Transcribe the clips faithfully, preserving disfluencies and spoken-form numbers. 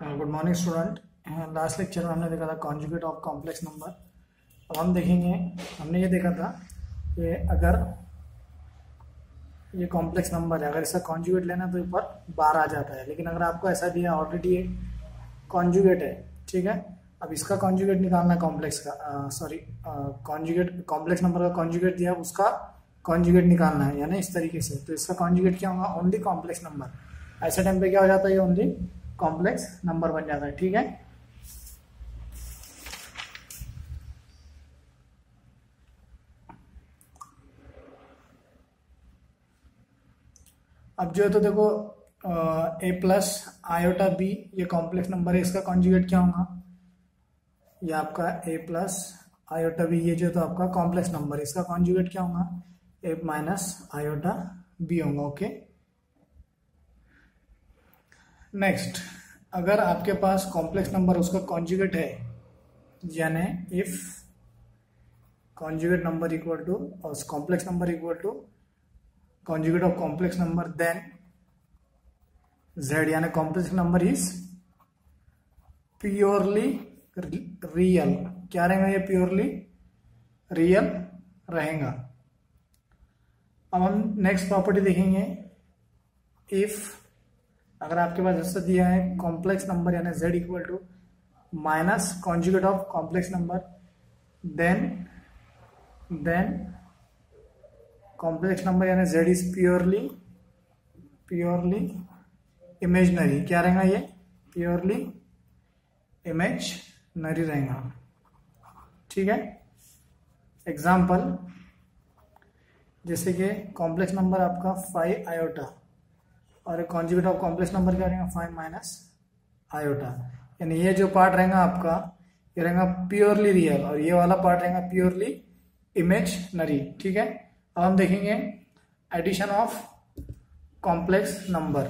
Good morning student. Last lecture में हमने देखा था कॉन्जुगेट ऑफ कॉम्प्लेक्स नंबर। अब हम देखेंगे, हमने ये देखा था कि अगर ये कॉम्प्लेक्स नंबर है, अगर इसका कॉन्जुगेट लेना तो ऊपर बार आ जाता है, लेकिन अगर आपको ऐसा दिया ऑलरेडी ये कॉन्जुगेट है, ठीक है। अब इसका कॉन्जुगेट निकालना है कॉम्प्लेक्स का, सॉरी कॉन्जुगेट कॉम्प्लेक्स नंबर का कॉन्जुगेट दिया, उसका कॉन्जुगेट निकालना है, यानी इस तरीके से। तो इसका कॉन्जुगेट क्या होगा? Only complex number. ऐसे टाइम पे क्या हो जाता है? ये ओनली कॉम्प्लेक्स नंबर बन जाता है, ठीक है। अब जो है तो देखो ए प्लस आयोटा बी ये कॉम्प्लेक्स नंबर है, इसका कॉन्जुगेट क्या होगा? ये आपका ए प्लस आयोटा बी ये जो तो आपका कॉम्प्लेक्स नंबर है, इसका कॉन्जुगेट क्या होगा? ए माइनस आयोटा बी होगा, ओके। नेक्स्ट, अगर आपके पास कॉम्प्लेक्स नंबर उसका कॉन्जुगेट है, यानी if conjugate number equal to और complex number equal to conjugate of complex number, then z यानी complex number is purely real. क्या रहेगा? ये प्योरली रियल रहेगा। अब हम नेक्स्ट प्रॉपर्टी देखेंगे। इफ अगर आपके पास ऐसा दिया है कॉम्प्लेक्स नंबर यानी z equal to minus conjugate of complex number, then then complex number यानी z is purely purely imaginary. क्या रहेगा? ये प्योरली इमेजनरी रहेगा, ठीक है। एग्जाम्पल, जैसे कि कॉम्प्लेक्स नंबर आपका फाइव आयोटा और कॉन्जुगेट ऑफ कॉम्प्लेक्स नंबर क्या रहेगा? Five minus iota. यानी ये जो पार्ट रहेगा आपका ये रहेगा प्योरली रियल और ये वाला पार्ट रहेगा प्योरली इमेजनरी, ठीक है। अब हम देखेंगे addition of complex number,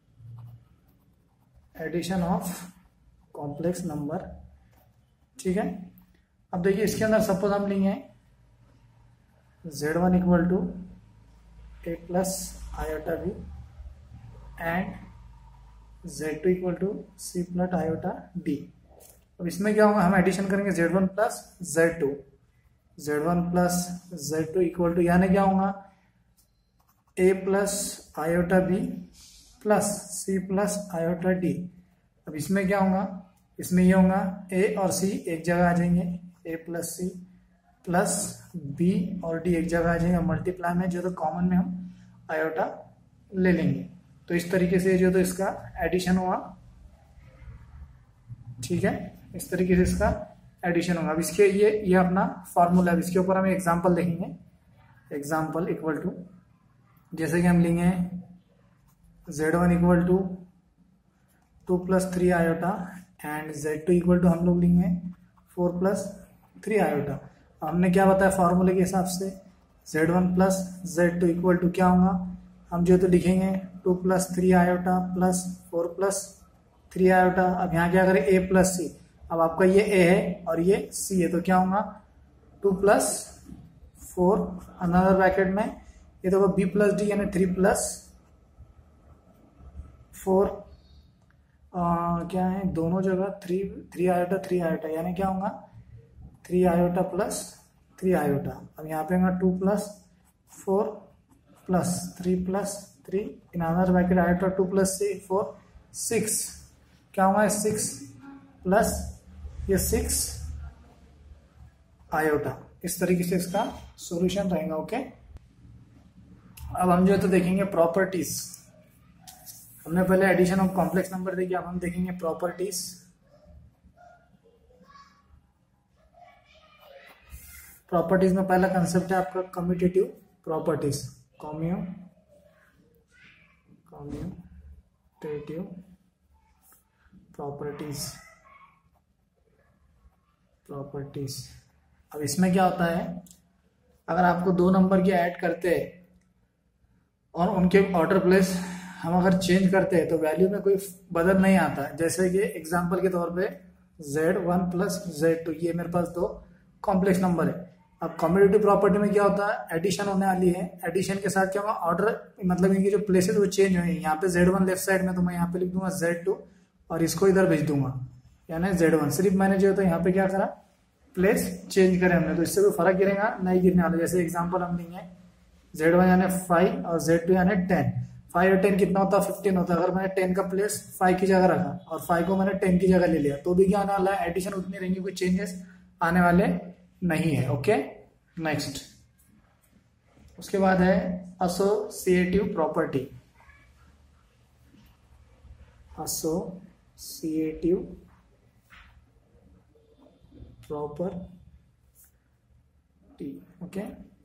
addition of complex number, ठीक है। अब देखिए इसके अंदर सपोज हम लेंगे Z one equal to A plus iota B and Z two equal to C plus iota D. अब इसमें क्या होगा? हम एडिशन करेंगे Z one plus Z two, Z one plus Z two equal to यानी क्या होगा? A plus iota B plus C plus iota D. अब इसमें क्या होगा? इसमें ये होगा ए और सी एक जगह आ जाएंगे, A plus C plus B और डी एक जगह आ जाएंगे, मल्टीप्लाई में जो तो कॉमन में हम आयोटा ले लेंगे। तो इस तरीके से जो तो इसका एडिशन हुआ, ठीक है। इस तरीके से इसका एडिशन होगा। अब इसके ये ये अपना फॉर्मूला है, इसके ऊपर हम एग्जांपल देखेंगे। एग्जांपल इक्वल टू, जैसे कि हम लेंगे Z one equal to two plus three iota and Z two equal to हम लोग लेंगे फोर प्लस थ्री आयोटा। हमने क्या बताया फॉर्मूले के हिसाब से? Z one plus Z two equal to क्या होगा? हम जो तो लिखेंगे two plus three iota plus four plus three iota. अब यहाँ क्या करें? A plus C. अब आपका ये ए है और ये सी है, तो क्या होगा? Two plus four another bracket में ये तो बी प्लस डी यानी थ्री प्लस फोर, क्या है दोनों जगह three three iota three iota यानी क्या होगा? Three iota plus three iota. अब यहाँ पे होगा two plus four plus three plus three in another bracket iota two plus four six. क्या होगा? सिक्स प्लस ये सिक्स आयोटा। इस तरीके से इसका सॉल्यूशन रहेगा, ओके। अब हम जो है तो देखेंगे प्रॉपर्टीज। हमने पहले एडिशन ऑफ कॉम्प्लेक्स नंबर देखी, अब हम देखेंगे प्रॉपर्टीज। प्रॉपर्टीज में पहला कंसेप्ट है आपका कम्यूटेटिव प्रॉपर्टीज, कॉम्यू कम्यूटेटिव प्रॉपर्टीज प्रॉपर्टीज अब इसमें क्या होता है? अगर आपको दो नंबर की ऐड करते हैं और उनके ऑर्डर प्लेस हम अगर चेंज करते हैं तो वैल्यू में कोई बदल नहीं आता है। जैसे कि एग्जांपल के तौर पे z one plus Z two, ये मेरे पास दो कॉम्प्लेक्स नंबर है। अब कम्यूटेटिव प्रॉपर्टी में क्या होता है? एडिशन होने वाली है, एडिशन के साथ क्या होगा? ऑर्डर मतलब इनकी जो प्लेसेस वो चेंज होंगे। यहाँ पे जेड वन लेफ्ट साइड में तो मैं यहाँ पे लिख दूंगा जेड टू और इसको इधर भेज दूंगा, यानी जेड वन। सिर्फ मैंने जो है तो यहाँ पे क्या करा, प्लेस चेंज करे हमने, तो इससे कोई फर्क गिरेगा नहीं गिरने वाला। जैसे एग्जांपल हम लेंगे जेड वन यानी फाइव और जेड टू यानी टेन। फाइव और टेन कितना होता है, फिफ्टीन होता है। अगर मैंने टेन का प्लेस फाइव की जगह रखा और फाइव को मैंने टेन की जगह ले लिया तो भी क्या आने वाला है, एडिशन उतनी रहेंगी, कोई चेंजेस आने वाले नहीं है। ओके, नेक्स्ट उसके बाद है associative property. Associative property. Okay,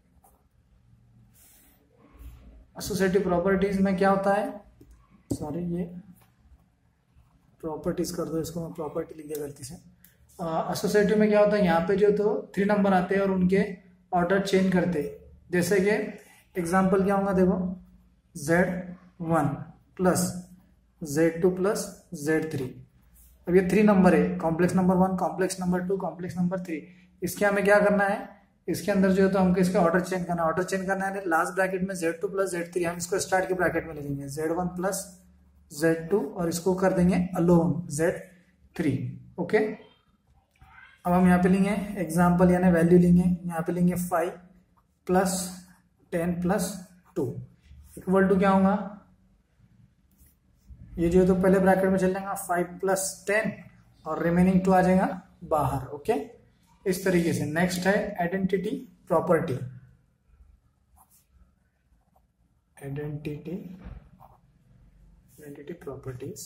associative properties में क्या होता है, सॉरी ये प्रॉपर्टीज कर दो, इसको मैं प्रॉपर्टी लिख दिया गलती से। एसोसिएटिव में क्या होता है, यहाँ पे जो तो थ्री नंबर आते हैं और उनके ऑर्डर चेंज करते हैं। जैसे कि एग्जांपल क्या होगा, देखो z one plus Z two plus z three. अब ये थ्री नंबर है, complex number one, complex number two, complex number three. इसके हमें क्या करना है, इसके अंदर जो है तो हमको इसका ऑर्डर चेंज करना है। ऑर्डर चेंज करना है लास्ट ब्रैकेट में z two plus z three, हम इसको स्टार्ट के ब्रैकेट में लिखेंगे z one plus Z two और इसको कर देंगे अलोन जेड थ्री। ओके, अब हम यहाँ पे लेंगे एग्जाम्पल यानी वैल्यू लेंगे, यहाँ पे लेंगे five plus ten plus two equal to क्या होगा, ये जो है तो पहले ब्रैकेट में चल जाएगा फाइव प्लस टेन और रिमेनिंग टू आ जाएगा बाहर। ओके, इस तरीके से। नेक्स्ट है identity property. Identity identity properties,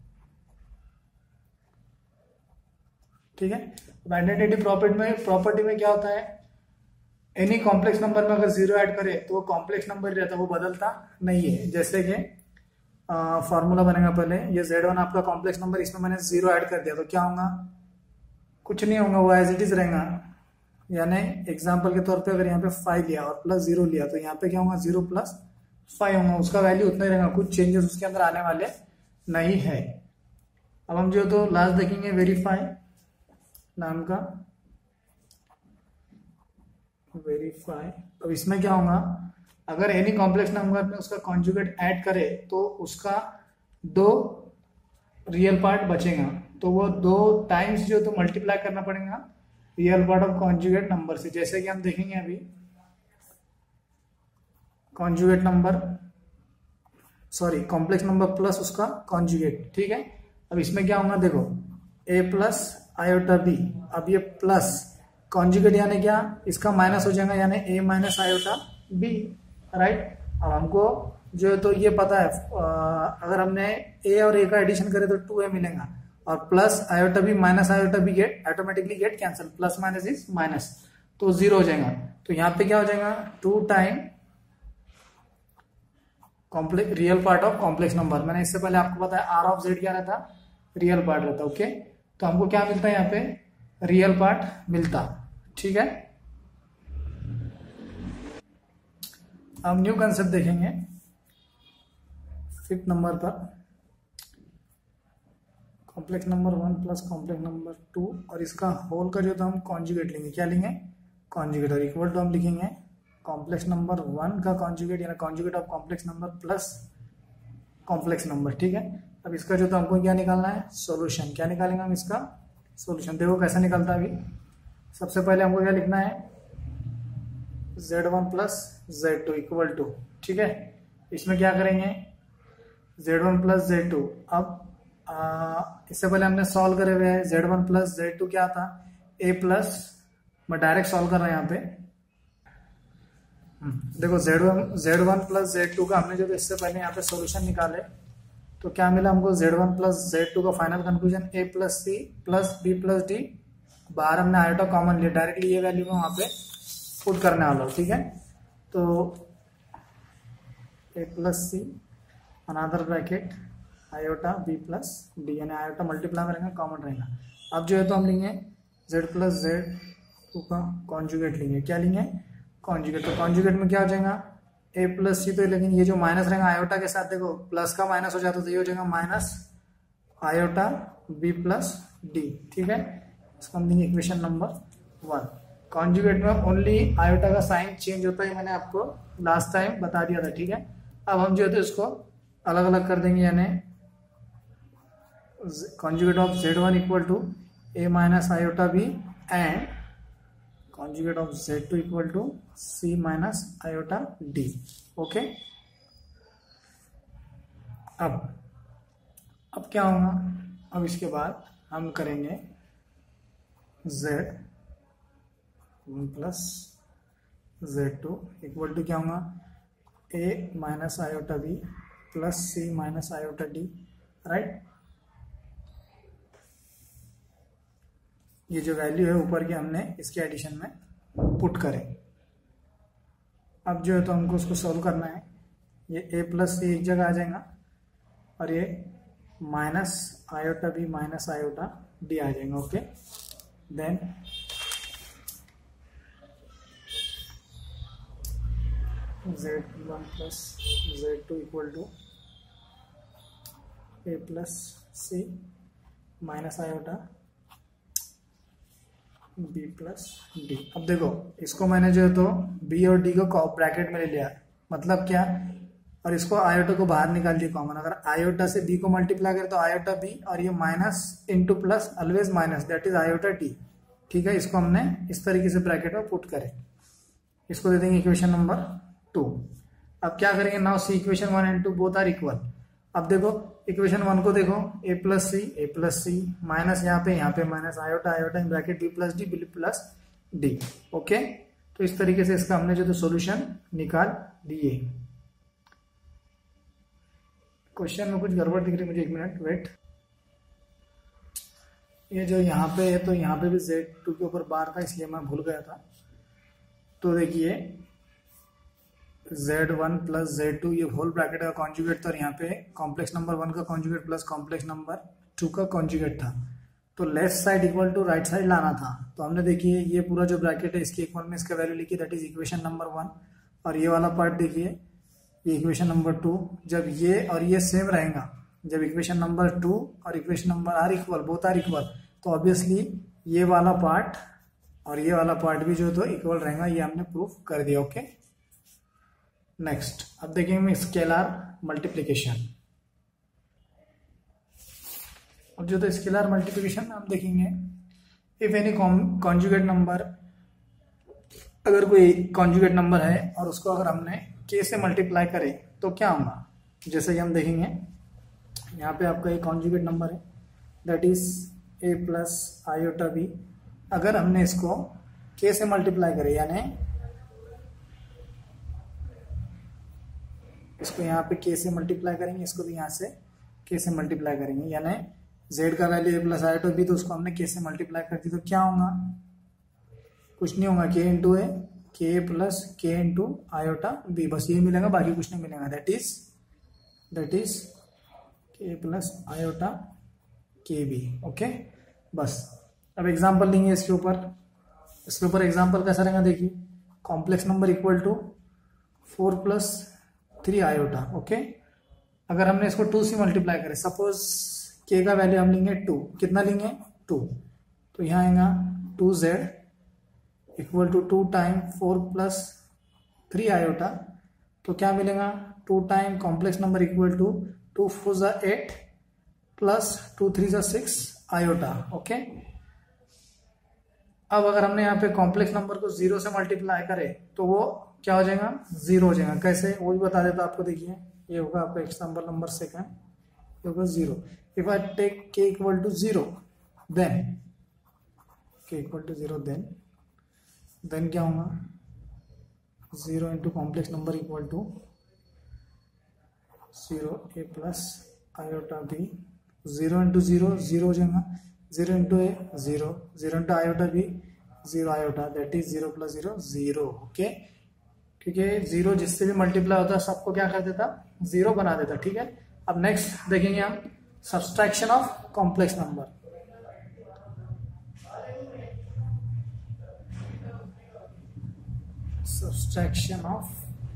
ठीक है। आइडेंटिटी प्रॉपर्टी में प्रॉपर्टी में क्या होता है, एनी कॉम्प्लेक्स नंबर में अगर जीरो ऐड करे तो वो कॉम्प्लेक्स नंबर ही रहता है, वो बदलता नहीं है। जैसे कि फॉर्मूला बनेगा, पहले ये जेड वन आपका कॉम्प्लेक्स नंबर, इसमें मैंने जीरो ऐड कर दिया तो क्या होगा, कुछ नहीं होगा, वो एज इट इज रहेगा। यानी एग्जांपल के तौर पे अगर यहाँ पे फाइव लिया और प्लस जीरो लिया तो यहाँ पे क्या होगा, जीरो प्लस फाइव होगा, उसका वैल्यू उतना ही रहेगा, कुछ चेंजेस उसके अंदर आने वाले नहीं है। अब हम जो तो लास्ट देखेंगे वेरीफाई नाम का, वेरीफाई। अब इसमें क्या होगा, अगर एनी कॉम्प्लेक्स नंबर में उसका कॉन्जुगेट ऐड करे तो उसका दो रियल पार्ट बचेगा, तो वो दो टाइम्स जो तो मल्टीप्लाई करना पड़ेगा real part of conjugate number से। जैसे कि हम देखेंगे अभी conjugate number, sorry complex number plus उसका कॉन्जुगेट, ठीक है। अब इसमें क्या होगा, देखो ए प्लस आयोटा बी, अब ये प्लस कॉन्जुगेट यानी क्या, इसका माइनस हो जाएगा, यानी a minus iota b, right. अब हमको जो है तो ये पता है, अगर हमने ए और ए का एडिशन करे तो टू ए मिलेगा, और plus iota B minus iota b get automatically get cancel, plus minus is minus, तो जीरो हो जाएगा। तो यहाँ पे क्या हो जाएगा, two time complex real part of complex number. मैंने इससे पहले आपको बताया आर ऑफ जेड क्या रहता, रियल पार्ट रहता। ओके, तो हमको क्या मिलता है यहाँ पे, रियल पार्ट मिलता, ठीक है। अब न्यू कंसेप्ट देखेंगे फिफ्थ नंबर पर, complex number one plus complex number two और इसका होल का जो तो हम कॉन्जुगेट लेंगे, क्या लेंगे, कॉन्जुगेट, और इक्वल टू हम लिखेंगे कॉम्प्लेक्स नंबर वन का कॉन्जुगेट यानी conjugate of complex number plus complex number, ठीक है। अब इसका जो तो हमको क्या निकालना है, सॉल्यूशन। क्या निकालेंगे हम इसका सॉल्यूशन, देखो कैसा निकलता है अभी। सबसे पहले हमको क्या लिखना है, z one plus Z two equal to, ठीक है। इसमें क्या करेंगे, Z one plus Z two. अब आ, इससे पहले हमने सॉल्व करे हुए हैं, z one plus Z two क्या था, ए प्लस, मैं डायरेक्ट सॉल्व कर रहा हूं यहाँ पे। देखो z one z one plus Z two का हमने जो इससे पहले यहाँ पे सॉल्यूशन निकाले तो क्या मिला हमको, z one plus Z two का final conclusion a plus C plus b plus d, बाहर हमने आयोटा कॉमन लिया, डायरेक्टली ये वैल्यू को वहां पे पुट करने वाला, ठीक है। तो a plus c another bracket iota B plus D, यानी आयोटा मल्टीप्लाई करेंगे कॉमन रहेगा। अब जो है तो हम लेंगे जेड प्लस जेड टू का कॉन्जुगेट लेंगे, क्या लेंगे, कॉन्जुगेट। तो कॉन्जुगेट में क्या हो जाएगा, ए प्लस सी, तो लेकिन ये जो माइनस रहेगा आयोटा के साथ, देखो प्लस का माइनस हो जाता तो ये हो जाएगा minus iota B plus d, ठीक है। इसको हम देंगे इक्वेशन नंबर वन। कॉन्जुगेट में ओनली आयोटा का साइन चेंज होता है, मैंने आपको लास्ट टाइम बता दिया था, ठीक है। अब हम जो है तो इसको अलग अलग कर देंगे, यानी conjugate of z one equal to a minus iota b and conjugate of z two equal to c minus iota d. Okay, अब अब क्या होगा, अब इसके बाद हम करेंगे z one plus z two equal to क्या होगा, a minus iota b plus c minus iota d, right. ये जो वैल्यू है ऊपर की हमने इसके एडिशन में पुट करें। अब जो है तो हमको उसको सॉल्व करना है। ये a प्लस सी एक जगह आ जाएगा और ये minus iota B minus iota d आ जाएगा। Okay, then z one plus Z two equal to A plus c minus iota B plus d. अब देखो इसको मैंने जो है तो बी और डी को ब्रैकेट में ले लिया, मतलब क्या, और इसको आयोटा को बाहर निकाल दिया कॉमन। अगर आयोटा से बी को मल्टीप्लाई करें तो आयोटा बी और ये minus into plus always minus, that is iota t. ठीक है, इसको हमने इस तरीके से ब्रैकेट में पुट करें। इसको दे देंगे इक्वेशन नंबर टू। अब क्या करेंगे, now see equation one and two both are equal. अब देखो इक्वेशन वन को देखो, ए plus c a plus c minus यहाँ पे यहाँ पे minus iota iota in bracket b plus d b plus d. Okay, तो इस तरीके से इसका हमने जो तो सोल्यूशन निकाल दिए। क्वेश्चन में कुछ गड़बड़ दिख रही मुझे, एक मिनट वेट। ये जो यहाँ पे है तो यहाँ पे भी जेड टू के ऊपर बार था इसलिए मैं भूल गया था। तो देखिए z one plus Z two ये होल ब्रैकेट का कॉन्जुगेट था और यहाँ पे कॉम्प्लेक्स नंबर वन का conjugate plus complex number two का कॉन्जुगेट था। तो left side equal to right side लाना था। तो हमने देखिए ये पूरा जो ब्रैकेट है इसके इक्वल में इसका वैल्यू लिखी, that is equation number one. और ये वाला पार्ट देखिए ये इक्वेशन नंबर टू। जब ये और ये सेम रहेगा, जब इक्वेशन नंबर टू और equation number are equal, both are equal, तो ऑब्वियसली ये वाला पार्ट और ये वाला पार्ट भी जो तो इक्वल रहेगा। ये हमने प्रूफ कर दिया। ओके, नेक्स्ट अब देखेंगे स्केलर मल्टीप्लिकेशन। अब जो तो स्केलर मल्टीप्लिकेशन हम देखेंगे, इफ एनी कॉन्जुगेट नंबर, अगर कोई कॉन्जुगेट नंबर है और उसको अगर हमने के से मल्टीप्लाई करें तो क्या होगा। जैसे कि हम देखेंगे यहाँ पे आपका एक कॉन्जुगेट नंबर है that is a plus iota b. अगर हमने इसको के से मल्टीप्लाई करें, यानी इसको यहाँ पे के से मल्टीप्लाई करेंगे, इसको भी यहाँ से के से मल्टीप्लाई करेंगे, यानी z का value a plus iota b, तो उसको हमने के से मल्टीप्लाई कर दी तो क्या होगा, कुछ नहीं होगा, के इंटू ए के प्लस के इंटू आयोटा बी, बस ये मिलेगा, बाकी कुछ नहीं मिलेगा। That is that is k plus iota k b. Okay, बस अब एग्जाम्पल लेंगे इसके ऊपर। इसके ऊपर एग्जाम्पल कैसा रहेगा देखिए, complex number equal to four plus three iota. Okay, अगर हमने इसको टू से मल्टीप्लाई करें, सपोज के का वैल्यू हम लेंगे टू, कितना लेंगे टू, तो यहाँ आएगा two z equal to two time four plus three iota, तो क्या मिलेगा, two time complex number equal to two four जा एट प्लस टू थ्री जा सिक्स आयोटा। ओके, अब अगर हमने यहाँ पे कॉम्प्लेक्स नंबर को जीरो से मल्टीप्लाई करें तो वो क्या हो जाएगा, जीरो हो जाएगा। कैसे, वो भी बता देता आपको। देखिए ये होगा आपका एग्जाम्पल नंबर सेकंड, ये होगा zero. If I take k equal to zero then k equal to zero then then क्या होगा, zero into complex number equal to zero a plus iota b, zero into zero zero हो जाएगा, zero into a zero, zero into iota b zero iota, that is zero plus zero zero. Okay, क्योंकि zero जिससे भी multiply होता है सबको क्या कर देता, जीरो बना देता। ठीक है, अब नेक्स्ट देखेंगे हम subtraction of complex number. Subtraction of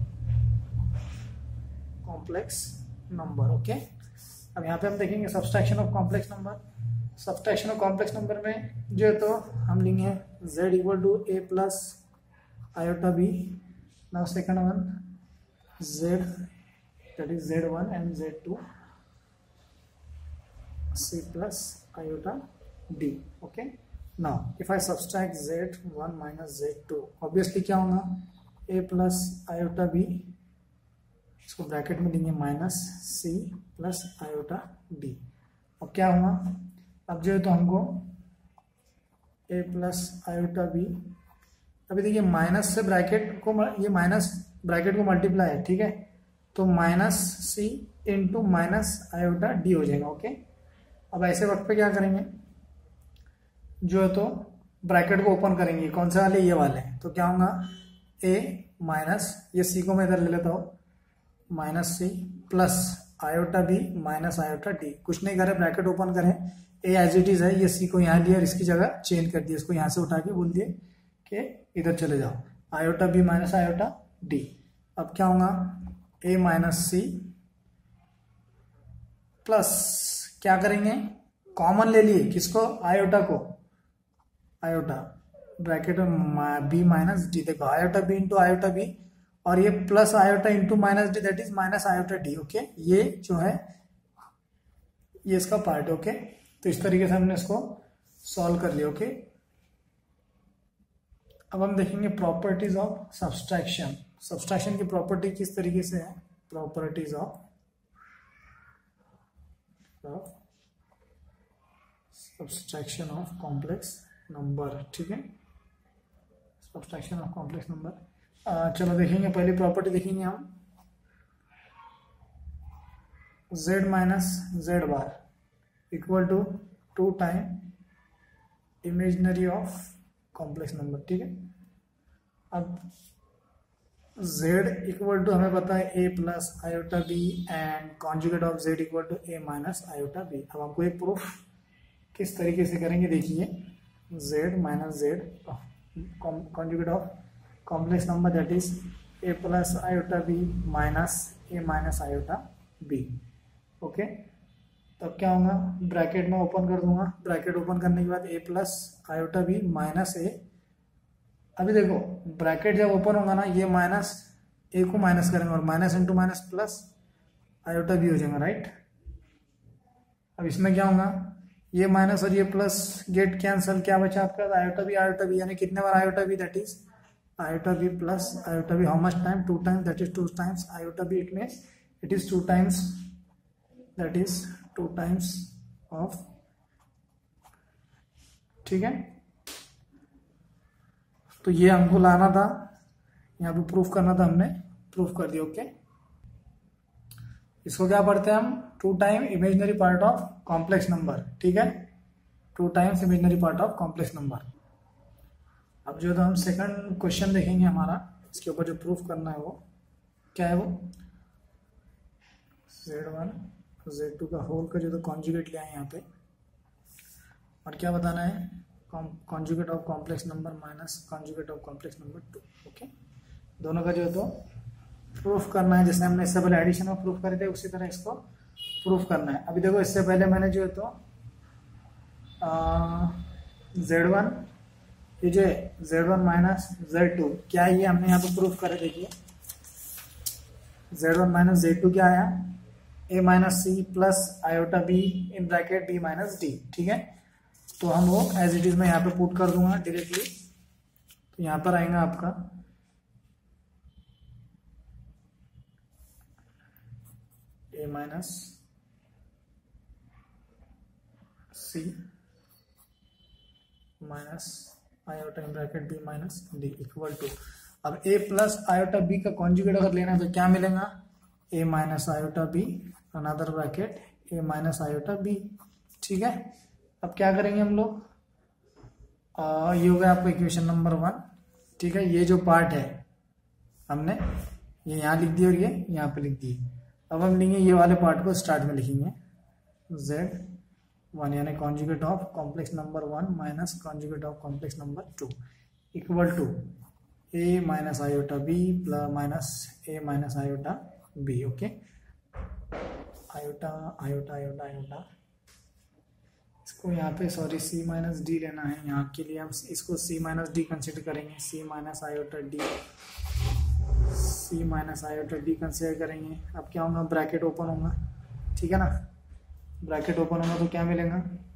complex number. Okay, अब यहाँ पे हम देखेंगे subtraction of complex number. Subtraction of complex number में जो है तो हम लेंगे z equal to A plus iota b. Now second one z, that is z one and z two. c plus iota d. Okay, now if I subtract z one minus z two, obviously क्या होगा, a plus iota b, इसको bracket में देंगे minus c plus iota d. अब क्या हुआ, अब जो है तो हमको a प्लस आयोटा b, अभी देखिए माइनस से ब्रैकेट को, ये माइनस ब्रैकेट को मल्टीप्लाई है, ठीक है, तो minus c into minus iota d हो जाएगा. ओके, अब ऐसे वक्त पे क्या करेंगे, जो है तो ब्रैकेट को ओपन करेंगे, कौन से वाले, ये वाले, तो क्या होगा, ए माइनस, ये सी को मैं इधर ले लेता हूँ, minus c plus iota B minus iota d. कुछ नहीं करें, ब्रैकेट ओपन करें, ए एज इट इज है, ये सी को यहाँ लिया और इसकी जगह चेंज कर दिया, इसको यहाँ से उठा के बोल दिए कि इधर चले जाओ, iota B minus iota D. अब क्या होगा, ए माइनस सी प्लस, क्या करेंगे, कॉमन ले लिए, किसको, आयोटा को, आयोटा ब्रैकेट में बी माइनस डी. देखो iota b into iota b, और ये plus iota into minus d, that is minus iota d. Okay, ये जो है ये इसका पार्ट है. ओके, तो इस तरीके से हमने इसको सॉल्व कर लिया. ओके, अब हम देखेंगे प्रॉपर्टीज ऑफ सब्सट्रैक्शन. सब्सट्रैक्शन की प्रॉपर्टी किस तरीके से है, properties of subtraction of complex number. ठीक है, सब्सट्रैक्शन ऑफ कॉम्प्लेक्स नंबर. चलो देखेंगे, पहली प्रॉपर्टी देखेंगे हम, z minus z bar equal to two time imaginary of complex number. ठीक है, अब z इक्वल टू हमें पता है a plus iota B and conjugate of z equal to a minus iota b. अब हमको एक प्रूफ किस तरीके से करेंगे, देखिए, z minus z conjugate of complex number that is a plus iota B minus a minus iota B. Okay, तब क्या होगा, ब्रैकेट में ओपन कर दूंगा, ब्रैकेट ओपन करने के बाद a plus iota B minus a. अभी देखो ब्रैकेट जब ओपन होगा ना, ये माइनस ए को माइनस करेंगे और minus into minus plus iota b हो जाएगा, राइट. अब इसमें क्या होगा, ये माइनस और ये प्लस गेट कैंसल, क्या बचा आपका, आयोटा बी आयोटा बी, यानी कितने बार iota b, that is iota b plus iota b, how much time, two times, that is two times iota b, it means it is two times, that is two times of. ठीक है, तो ये हमको लाना था, यहाँ पे proof करना था, हमने प्रूफ कर दिया. ओके, इसको क्या पढ़ते हैं हम, two time imaginary part of complex number. ठीक है, two times imaginary part of complex number. अब जो तो हम सेकंड क्वेश्चन देखेंगे हमारा, इसके ऊपर जो प्रूफ करना है वो क्या है, वो जेड वन जेड टू का होल का जो तो कॉन्जुगेट लिया है यहाँ पे, और क्या बताना है, conjugate of complex number minus conjugate of complex number two. Okay, दोनों का जो है तो प्रूफ करना है, जैसे हमने इससे पहले एडिशन में प्रूफ करे थे उसी तरह इसको प्रूफ करना है. अभी देखो इससे पहले मैंने जो है तो जेड वन, ये जो है z one minus z two, क्या है ये हमने यहाँ पे प्रूफ करे. देखिए z one minus z two क्या आया, a minus c plus iota b in bracket B minus d. ठीक है, तो हम वो एज इट इज में यहाँ पे पुट कर दूंगा डायरेक्टली. तो यहाँ पर आएगा आपका A minus C minus iota in bracket B minus D equal to. अब a प्लस आयोटा बी का कॉन्जुगेट अगर लेना है तो क्या मिलेगा, a minus iota B another bracket a minus iota B. ठीक है, अब क्या करेंगे हम लोग, ये हो गया आपका इक्वेशन नंबर वन. ठीक है, ये जो पार्ट है हमने ये यहाँ लिख दिया और ये यहाँ पे लिख दिए. अब हम लेंगे ये वाले पार्ट को, स्टार्ट में लिखेंगे z वन यानी conjugate of complex number one minus conjugate of complex number two equal to A minus iota B plus minus A minus iota B. Okay, iota iota iota iota, इसको यहाँ पे sorry C minus D लेना है, यहाँ के लिए हम इसको सी माइनस डी कंसिडर करेंगे. C minus iota D, C minus iota D consider करेंगे. अब क्या होगा, ब्रैकेट ओपन होगा. ठीक है ना, ब्रैकेट ओपन होगा तो क्या मिलेगा,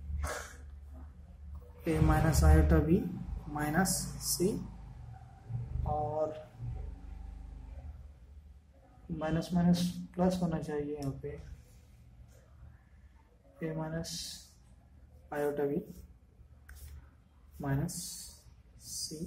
A minus iota B minus C, और माइनस माइनस प्लस होना चाहिए यहाँ पे, A minus iota B minus C,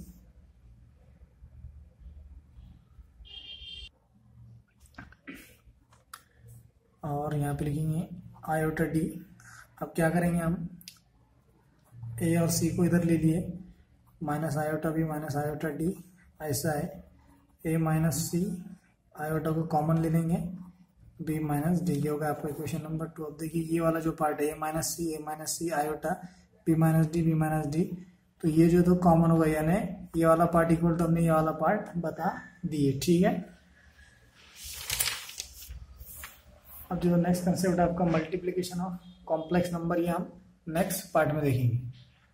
और यहाँ पे लिखेंगे आयोटा डी। अब क्या करेंगे हम, ए और सी को इधर ले लिए, minus iota B minus iota D ऐसा है, ए माइनस सी आयोटा को कॉमन ले लेंगे, बी माइनस डी, ये होगा आपका इक्वेशन नंबर टू। अब देखिए ये वाला जो पार्ट है A minus C A minus C iota B minus D B minus D, तो ये जो तो कॉमन होगा, यानी ये वाला पार्ट इक्वल टू हमने ये वाला पार्ट बता दिए, ठीक है। अब जो नेक्स्ट कंसेप्ट है आपका मल्टीप्लिकेशन ऑफ कॉम्प्लेक्स नंबर, ये हम नेक्स्ट पार्ट में देखेंगे।